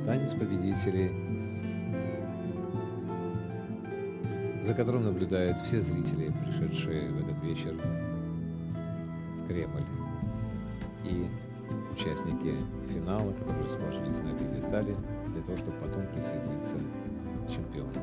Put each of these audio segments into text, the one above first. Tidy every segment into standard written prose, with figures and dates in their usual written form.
танец победителей, за которым наблюдают все зрители, пришедшие в этот вечер в Кремль, и участники финала, которые расположились на пьедестале для того, чтобы потом присоединиться к чемпионам.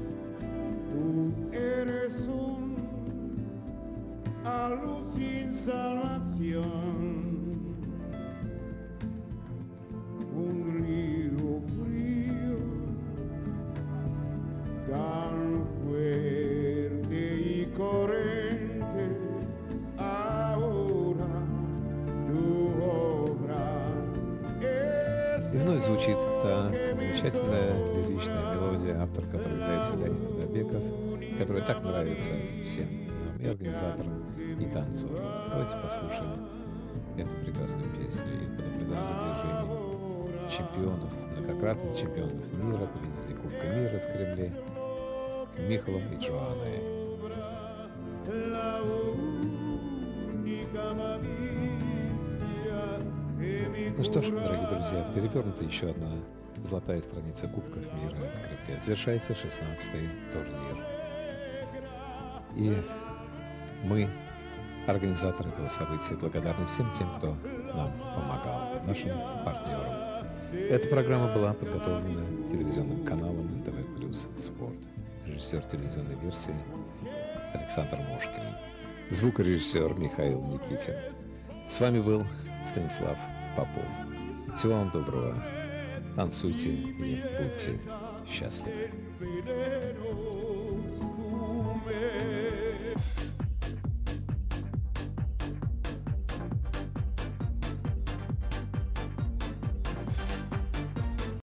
И вновь звучит та замечательная лиричная мелодия, автор которой является Леонид Адабеков, которая так нравится всем нам, и организаторам, и танцорам. Давайте послушаем эту прекрасную песню и понаблюдаем за движением чемпионов, многократных чемпионов мира, победителей Кубка мира в Кремле, Михалом и Джоанной. Ну что ж, дорогие друзья, перевернута еще одна золотая страница Кубков мира в Кремле. Завершается 16-й турнир. И мы, организаторы этого события, благодарны всем тем, кто нам помогал, нашим партнерам. Эта программа была подготовлена телевизионным каналом НТВ+ Спорт. Режиссер телевизионной версии Александр Мошкин. Звукорежиссер Михаил Никитин. С вами был Станислав Попов. Всего вам доброго. Танцуйте и будьте счастливы.